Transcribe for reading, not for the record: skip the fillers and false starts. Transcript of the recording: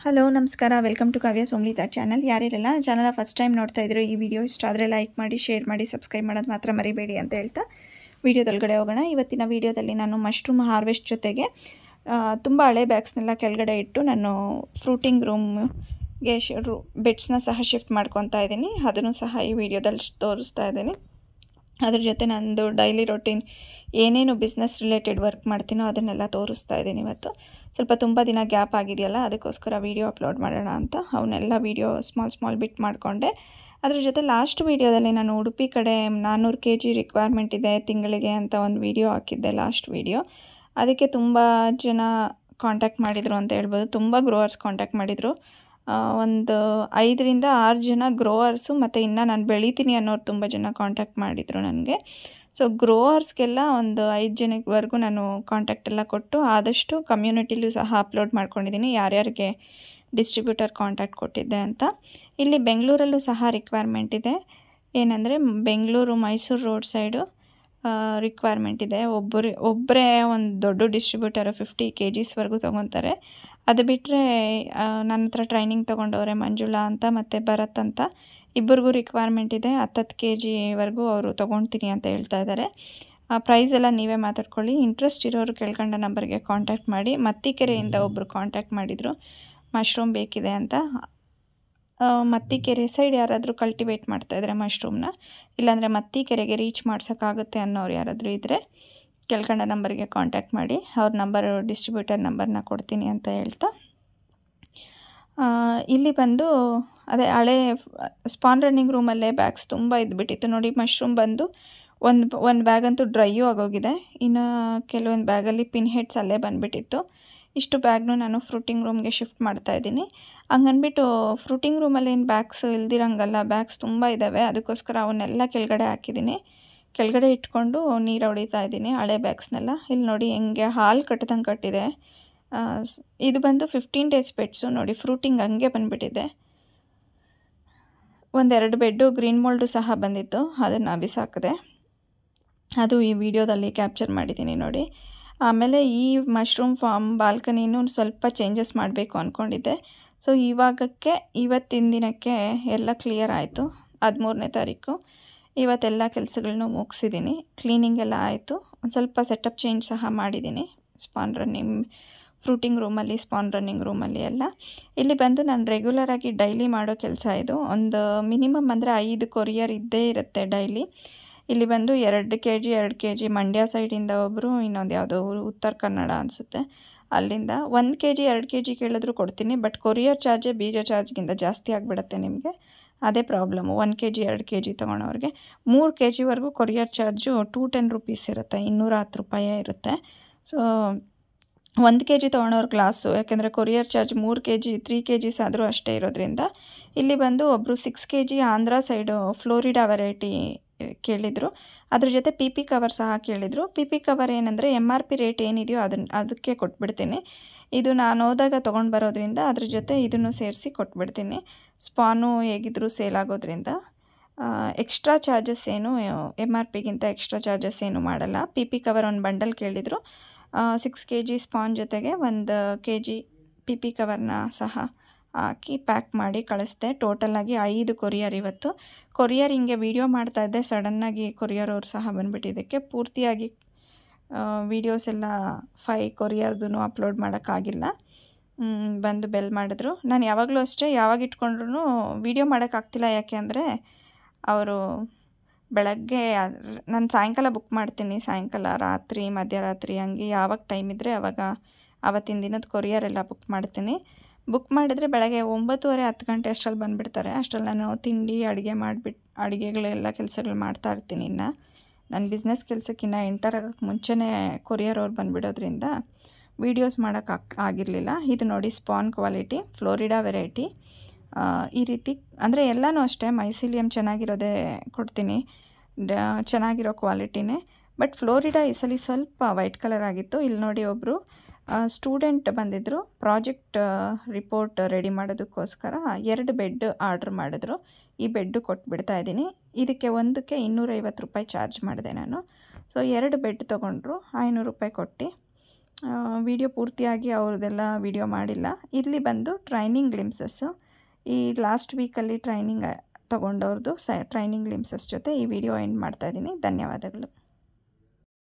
Hello ನಮಸ್ಕಾರ, welcome to Kavya ಸೋಮ್ಲಿ ದಟ್ ಚಾನಲ್. ಯಾರಿರಲ್ಲ ಚಾನಲ್ ಫಸ್ಟ್ ಟೈಮ್ ನೋಡ್ತಾ ಇದ್ರು, ಈ ವಿಡಿಯೋ ಇಷ್ಟ ಆದರೆ ಲೈಕ್ ಮಾಡಿ, ಶೇರ್ ಮಾಡಿ, ಸಬ್ಸ್ಕ್ರೈಬ್ ಮಾಡೋದು ಮಾತ್ರ ಮರಿಬೇಡಿ ಅಂತ ಹೇಳ್ತಾ ವಿಡಿಯೋದೊಳಗಡೆ ಹೋಗೋಣ. ಇವತ್ತಿನ ವಿಡಿಯೋದಲ್ಲಿ ನಾನು ಮಶ್ರೂಮ್ ಹಾರ್ವೆಸ್ಟ್ ಜೊತೆಗೆ ತುಂಬ ಹಳೆ ಬ್ಯಾಗ್ಸ್ನೆಲ್ಲ ಕೆಳಗಡೆ ಇಟ್ಟು ನಾನು ಫ್ರೂಟಿಂಗ್ ರೂಮ್ಗೆ ಬೆಡ್ಸ್ನ ಸಹ ಶಿಫ್ಟ್ ಮಾಡ್ಕೊತಾ ಇದ್ದೀನಿ. ಅದನ್ನು ಸಹ ಈ ವಿಡಿಯೋದಲ್ಲಿ ತೋರಿಸ್ತಾ ಇದ್ದೀನಿ. ಅದ್ರ ಜೊತೆ ನಂದು ಡೈಲಿ ರೊಟೀನ್ ಏನೇನು ಬಿಸ್ನೆಸ್ ರಿಲೇಟೆಡ್ ವರ್ಕ್ ಮಾಡ್ತೀನೋ ಅದನ್ನೆಲ್ಲ ತೋರಿಸ್ತಾ ಇದ್ದೀನಿ. ಇವತ್ತು ಸ್ವಲ್ಪ ತುಂಬ ದಿನ ಗ್ಯಾಪ್ ಆಗಿದೆಯಲ್ಲ, ಅದಕ್ಕೋಸ್ಕರ ವೀಡಿಯೋ ಅಪ್ಲೋಡ್ ಮಾಡೋಣ ಅಂತ ಅವನ್ನೆಲ್ಲ ವೀಡಿಯೋ ಸ್ಮಾಲ್ ಬಿಟ್ ಮಾಡಿಕೊಂಡೆ. ಅದ್ರ ಜೊತೆ ಲಾಸ್ಟ್ ವೀಡಿಯೋದಲ್ಲಿ ನಾನು ಉಡುಪಿ ಕಡೆ 400 kg ರಿಕ್ವೈರ್ಮೆಂಟ್ ಇದೆ ತಿಂಗಳಿಗೆ ಅಂತ ಒಂದು ವೀಡಿಯೋ ಹಾಕಿದ್ದೆ, ಲಾಸ್ಟ್ ವೀಡಿಯೋ. ಅದಕ್ಕೆ ತುಂಬ ಜನ ಕಾಂಟ್ಯಾಕ್ಟ್ ಮಾಡಿದರು ಅಂತ ಹೇಳ್ಬೋದು. ತುಂಬ ಗ್ರೋವರ್ಸ್ ಕಾಂಟ್ಯಾಕ್ಟ್ ಮಾಡಿದರು. ಒಂದು 5 ರಿಂದ 6 ಜನ ಗ್ರೋವರ್ಸು ಮತ್ತು ಇನ್ನು ನಾನು ಬೆಳಿತೀನಿ ಅನ್ನೋರು ತುಂಬ ಜನ ಕಾಂಟ್ಯಾಕ್ಟ್ ಮಾಡಿದರು ನನಗೆ. ಸೊ ಗ್ರೋವರ್ಸ್ಗೆಲ್ಲ ಒಂದು 5 ಜನವರೆಗೂ ನಾನು ಕಾಂಟ್ಯಾಕ್ಟ್ ಎಲ್ಲ ಕೊಟ್ಟು ಆದಷ್ಟು ಕಮ್ಯುನಿಟಿಲೂ ಸಹ ಅಪ್ಲೋಡ್ ಮಾಡ್ಕೊಂಡಿದ್ದೀನಿ ಯಾರ್ಯಾರಿಗೆ ಡಿಸ್ಟ್ರಿಬ್ಯೂಟರ್ ಕಾಂಟ್ಯಾಕ್ಟ್ ಕೊಟ್ಟಿದ್ದೆ ಅಂತ. ಇಲ್ಲಿ ಬೆಂಗಳೂರಲ್ಲೂ ಸಹ ರಿಕ್ವೈರ್ಮೆಂಟ್ ಇದೆ. ಏನಂದರೆ Bengaluru Mysuru road side requirement ಇದೆ. ಒಬ್ಬರೇ ಒಂದು ದೊಡ್ಡ ಡಿಸ್ಟ್ರಿಬ್ಯೂಟರ್ 50 kgsವರೆಗೂ ತೊಗೊತಾರೆ. ಅದು ಬಿಟ್ಟರೆ ನನ್ನ ಹತ್ರ ಟ್ರೈನಿಂಗ್ ತೊಗೊಂಡವ್ರೆ ಮಂಜುಳಾ ಅಂತ ಮತ್ತು ಭರತ್ ಅಂತ, ಇಬ್ಬರಿಗೂ ರಿಕ್ವೈರ್ಮೆಂಟ್ ಇದೆ. 10 kgವರೆಗೂ ಅವರು ತೊಗೊಳ್ತೀನಿ ಅಂತ ಹೇಳ್ತಾ ಇದ್ದಾರೆ. ಪ್ರೈಸ್ ಎಲ್ಲ ನೀವೇ ಮಾತಾಡ್ಕೊಳ್ಳಿ. ಇಂಟ್ರೆಸ್ಟ್ ಇರೋರು ಕೆಳ್ಕೊಂಡ ನಂಬರ್ಗೆ ಕಾಂಟ್ಯಾಕ್ಟ್ ಮಾಡಿ. ಮತ್ತಿಕೆರೆಯಿಂದ ಒಬ್ಬರು ಕಾಂಟ್ಯಾಕ್ಟ್ ಮಾಡಿದರು, ಮಶ್ರೂಮ್ ಬೇಕಿದೆ ಅಂತ. ಮತ್ತಿಕೆರೆ ಸೈಡ್ ಯಾರಾದರೂ ಕಲ್ಟಿವೇಟ್ ಮಾಡ್ತಾಯಿದ್ರೆ ಮಶ್ರೂಮ್ನ, ಇಲ್ಲಾಂದರೆ ಮತ್ತಿಕೆರೆಗೆ ರೀಚ್ ಮಾಡ್ಸೋಕ್ಕಾಗುತ್ತೆ ಅನ್ನೋರು ಯಾರಾದರೂ ಇದ್ದರೆ ಕೆಳ್ಕೊಂಡ ನಂಬರ್ಗೆ ಕಾಂಟ್ಯಾಕ್ಟ್ ಮಾಡಿ. ಅವ್ರ ಡಿಸ್ಟ್ರಿಬ್ಯೂಟರ್ ನಂಬರ್ನ ಕೊಡ್ತೀನಿ ಅಂತ ಹೇಳ್ತಾ, ಇಲ್ಲಿ ಬಂದು ಅದೇ ಹಳೆ ಸ್ಪಾನ್ ರನ್ನಿಂಗ್ ರೂಮಲ್ಲೇ ಬ್ಯಾಗ್ಸ್ ತುಂಬ ಇದ್ಬಿಟ್ಟಿತ್ತು ನೋಡಿ. ಮಶ್ರೂಮ್ ಬಂದು ಒಂದು ಬ್ಯಾಗ್ ಅಂತೂ ಡ್ರೈಯೂ ಆಗೋಗಿದೆ, ಇನ್ನು ಕೆಲವೊಂದು ಬ್ಯಾಗಲ್ಲಿ ಪಿನ್ ಹೆಡ್ಸ್ ಅಲ್ಲೇ ಬಂದುಬಿಟ್ಟಿತ್ತು. ಇಷ್ಟು ಬ್ಯಾಗ್ನು ನಾನು ಫ್ರೂಟಿಂಗ್ ರೂಮ್ಗೆ ಶಿಫ್ಟ್ ಮಾಡ್ತಾಯಿದ್ದೀನಿ. ಹಂಗನ್ಬಿಟ್ಟು ಫ್ರೂಟಿಂಗ್ ರೂಮಲ್ಲಿ ಏನು ಬ್ಯಾಗ್ಸ್ ಇಲ್ದಿರಂಗಲ್ಲ, ಬ್ಯಾಗ್ಸ್ ತುಂಬ ಇದ್ದಾವೆ. ಅದಕ್ಕೋಸ್ಕರ ಅವನ್ನೆಲ್ಲ ಕೆಳಗಡೆ ಹಾಕಿದ್ದೀನಿ. ಕೆಳಗಡೆ ಇಟ್ಕೊಂಡು ನೀರು ಹೊಡಿತಾ ಇದ್ದೀನಿ ಹಳೆ ಬ್ಯಾಗ್ಸ್ನೆಲ್ಲ. ಇಲ್ಲಿ ನೋಡಿ ಹೆಂಗೆ ಹಾಲು ಕಟ್ಟಿದಂಗೆ ಕಟ್ಟಿದೆ. ಇದು ಬಂದು 15 days ಬೆಡ್ಸು ನೋಡಿ. ಫ್ರೂಟಿಂಗ್ ಹಂಗೆ ಬಂದುಬಿಟ್ಟಿದೆ. 1-2 ಬೆಡ್ಡು ಗ್ರೀನ್ ಮೋಲ್ಡು ಸಹ ಬಂದಿತ್ತು, ಅದನ್ನು ಬಿಸಾಕಿದೆ. ಅದು ಈ ವಿಡಿಯೋದಲ್ಲಿ ಕ್ಯಾಪ್ಚರ್ ಮಾಡಿದ್ದೀನಿ ನೋಡಿ. ಆಮೇಲೆ ಈ ಮಶ್ರೂಮ್ ಫಾರ್ಮ್ ಬಾಲ್ಕನಿನೂ ಸ್ವಲ್ಪ ಚೇಂಜಸ್ ಮಾಡಬೇಕು ಅಂದ್ಕೊಂಡಿದ್ದೆ. ಸೊ ಇವತ್ತಿನ ದಿನಕ್ಕೆ ಎಲ್ಲ ಕ್ಲಿಯರ್ ಆಯಿತು. 13ನೇ ತಾರೀಕು ಇವತ್ತೆಲ್ಲ ಕೆಲಸಗಳನ್ನೂ ಮುಗಿಸಿದ್ದೀನಿ. ಕ್ಲೀನಿಂಗ್ ಎಲ್ಲ ಆಯಿತು. ಒಂದು ಸ್ವಲ್ಪ ಸೆಟಪ್ ಚೇಂಜ್ ಸಹ ಮಾಡಿದ್ದೀನಿ ಫ್ರೂಟಿಂಗ್ ರೂಮಲ್ಲಿ, ಸ್ಪಾನ್ ರನ್ನಿಂಗ್ ರೂಮಲ್ಲಿ ಎಲ್ಲ. ಇಲ್ಲಿ ಬಂದು ನಾನು ರೆಗ್ಯುಲರಾಗಿ ಡೈಲಿ ಮಾಡೋ ಕೆಲಸ ಇದು. ಒಂದು ಮಿನಿಮಮ್ ಅಂದರೆ 5 ಕೊರಿಯರ್ ಇದ್ದೇ ಇರುತ್ತೆ ಡೈಲಿ. ಇಲ್ಲಿ ಬಂದು 2 kg ಮಂಡ್ಯ ಸೈಡಿಂದ ಒಬ್ಬರು, ಇನ್ನೊಂದು ಯಾವುದೋ ಉತ್ತರ ಕನ್ನಡ ಅನಿಸುತ್ತೆ, ಅಲ್ಲಿಂದ 1 kg 2 kg ಕೇಳಿದ್ರು ಕೊಡ್ತೀನಿ. ಬಟ್ ಕೊರಿಯರ್ ಚಾರ್ಜೇ ಬೀಜ ಚಾರ್ಜ್ಗಿಂತ ಜಾಸ್ತಿ ಆಗಿಬಿಡುತ್ತೆ ನಿಮಗೆ, ಅದೇ ಪ್ರಾಬ್ಲಮ್ಮು. 1 kg 2 kg ತೊಗೊಳೋರಿಗೆ 3 kgವರೆಗೂ ಕೊರಿಯರ್ ಚಾರ್ಜು 210 rupees ಇರುತ್ತೆ, 210 ರೂಪಾಯೇ ಇರುತ್ತೆ. ಸೊ 1 kg ತೊಗೊಳೋರು ಗ್ಲಾಸು, ಯಾಕೆಂದರೆ ಕೊರಿಯರ್ ಚಾರ್ಜ್ 3 kg 3 kgs ಆದರೂ ಅಷ್ಟೇ ಇರೋದ್ರಿಂದ. ಇಲ್ಲಿ ಬಂದು ಒಬ್ಬರು 6 kg Andhra side Florida variety ಕೇಳಿದರು. ಅದ್ರ ಜೊತೆ PP ಕವರ್ ಸಹ ಕೇಳಿದರು. PP ಕವರ್ ಏನಂದರೆ MRP ರೇಟ್ ಏನಿದೆಯೋ ಅದಕ್ಕೆ ಕೊಟ್ಬಿಡ್ತೀನಿ. ಇದು ನಾನು ಹೋದಾಗ ತೊಗೊಂಡು ಬರೋದ್ರಿಂದ ಅದ್ರ ಜೊತೆ ಇದನ್ನು ಸೇರಿಸಿ ಕೊಟ್ಬಿಡ್ತೀನಿ. ಸ್ಪಾನು ಹೇಗಿದ್ದರೂ ಸೇಲ್ ಆಗೋದ್ರಿಂದ ಎಕ್ಸ್ಟ್ರಾ ಚಾರ್ಜಸ್ ಏನು MRPಗಿಂತ ಎಕ್ಸ್ಟ್ರಾ ಚಾರ್ಜಸ್ ಏನು ಮಾಡಲ್ಲ. PP ಕವರ್ ಒಂದು ಬಂಡಲ್ ಕೇಳಿದರು. 6 kg ಸ್ಪಾನ್ ಜೊತೆಗೆ 1 kg PP ಕವರ್ನ ಸಹ ಹಾಕಿ ಪ್ಯಾಕ್ ಮಾಡಿ ಕಳಿಸ್ದೆ. ಟೋಟಲಾಗಿ 5 ಕೊರಿಯರ್ ಇವತ್ತು. ಕೊರಿಯರ್ ಹಿಂಗೆ ವೀಡಿಯೋ ಮಾಡ್ತಾಯಿದ್ದೆ, ಸಡನ್ನಾಗಿ ಕೊರಿಯರ್ ಅವ್ರು ಸಹ ಬಂದುಬಿಟ್ಟಿದ್ದಕ್ಕೆ ಪೂರ್ತಿಯಾಗಿ ವೀಡಿಯೋಸ್ ಎಲ್ಲ 5 ಕೊರಿಯರ್ದು ಅಪ್ಲೋಡ್ ಮಾಡೋಕ್ಕಾಗಿಲ್ಲ. ಬಂದು ಬೆಲ್ ಮಾಡಿದ್ರು. ನಾನು ಯಾವಾಗಲೂ ಅಷ್ಟೇ, ಯಾವಾಗ ಇಟ್ಕೊಂಡ್ರೂ ವೀಡಿಯೋ ಮಾಡೋಕ್ಕಾಗ್ತಿಲ್ಲ. ಯಾಕೆ ಅಂದರೆ ಅವರು ಬೆಳಗ್ಗೆ ನಾನು ಸಾಯಂಕಾಲ ಬುಕ್ ಮಾಡ್ತೀನಿ, ಸಾಯಂಕಾಲ ರಾತ್ರಿ ಮಧ್ಯರಾತ್ರಿ ಹಂಗೆ ಯಾವಾಗ ಟೈಮ್ ಇದ್ದರೆ ಆವತ್ತಿನ ದಿನದ ಕೊರಿಯರ್ ಎಲ್ಲ ಬುಕ್ ಮಾಡ್ತೀನಿ. ಬುಕ್ ಮಾಡಿದರೆ ಬೆಳಗ್ಗೆ 9:30 10 ಗಂಟೆ ಅಷ್ಟರಲ್ಲಿ ಬಂದುಬಿಡ್ತಾರೆ. ಅಷ್ಟರಲ್ಲಿ ನಾನು ತಿಂಡಿ ಅಡುಗೆಗಳೆಲ್ಲ ಕೆಲಸಗಳು ಮಾಡ್ತಾಯಿರ್ತೀನಿ. ಇನ್ನು ನನ್ನ ಬಿಸ್ನೆಸ್ ಕೆಲಸಕ್ಕಿನ್ನ ಎಂಟರ್ ಆಗೋಕ್ಕೆ ಮುಂಚೆನೇ ಕೊರಿಯರ್ ಅವ್ರು ಬಂದುಬಿಡೋದ್ರಿಂದ ವೀಡಿಯೋಸ್ ಆಗಿರಲಿಲ್ಲ. ಇದು ನೋಡಿ ಸ್ಪಾನ್ ಕ್ವಾಲಿಟಿ ಫ್ಲೋರಿಡಾ ವೆರೈಟಿ. ಈ ರೀತಿ ಅಂದರೆ ಎಲ್ಲನೂ ಅಷ್ಟೇ ಮೈಸಿಲಿಯಮ್ ಚೆನ್ನಾಗಿರೋದೇ ಕೊಡ್ತೀನಿ, ಚೆನ್ನಾಗಿರೋ ಕ್ವಾಲಿಟಿನೇ. ಬಟ್ ಫ್ಲೋರಿಡಾ ಈ ಸಲ ಸ್ವಲ್ಪ ವೈಟ್ ಕಲರ್ ಆಗಿತ್ತು. ಇಲ್ಲಿ ನೋಡಿ ಒಬ್ಬರು ಸ್ಟೂಡೆಂಟ್ ಬಂದಿದ್ದರು, ಪ್ರಾಜೆಕ್ಟ್ ರಿಪೋರ್ಟ್ ರೆಡಿ ಮಾಡೋದಕ್ಕೋಸ್ಕರ 2 ಬೆಡ್ ಆರ್ಡ್ರ್ ಮಾಡಿದ್ರು. ಈ ಬೆಡ್ಡು ಕೊಟ್ಬಿಡ್ತಾ ಇದ್ದೀನಿ. ಇದಕ್ಕೆ ಒಂದಕ್ಕೆ 250 ರೂಪಾಯಿ ಚಾರ್ಜ್ ಮಾಡಿದೆ ನಾನು. ಸೊ 2 ಬೆಡ್ ತೊಗೊಂಡ್ರು, 500 ರೂಪಾಯಿ ಕೊಟ್ಟು ವಿಡಿಯೋ ಪೂರ್ತಿಯಾಗಿ ಅವ್ರದ್ದೆಲ್ಲ ವಿಡಿಯೋ ಮಾಡಿಲ್ಲ. ಇಲ್ಲಿ ಬಂದು ಟ್ರೈನಿಂಗ್ ಗ್ಲಿಮ್ಸಸ್ಸು. ಈ ಲಾಸ್ಟ್ ವೀಕಲ್ಲಿ ಟ್ರೈನಿಂಗ್ ತೊಗೊಂಡವ್ರದ್ದು ಟ್ರೈನಿಂಗ್ ಗ್ಲಿಮ್ಸಸ್ ಜೊತೆ ಈ ವಿಡಿಯೋ ಎಂಡ್ ಮಾಡ್ತಾಯಿದ್ದೀನಿ. ಧನ್ಯವಾದಗಳು.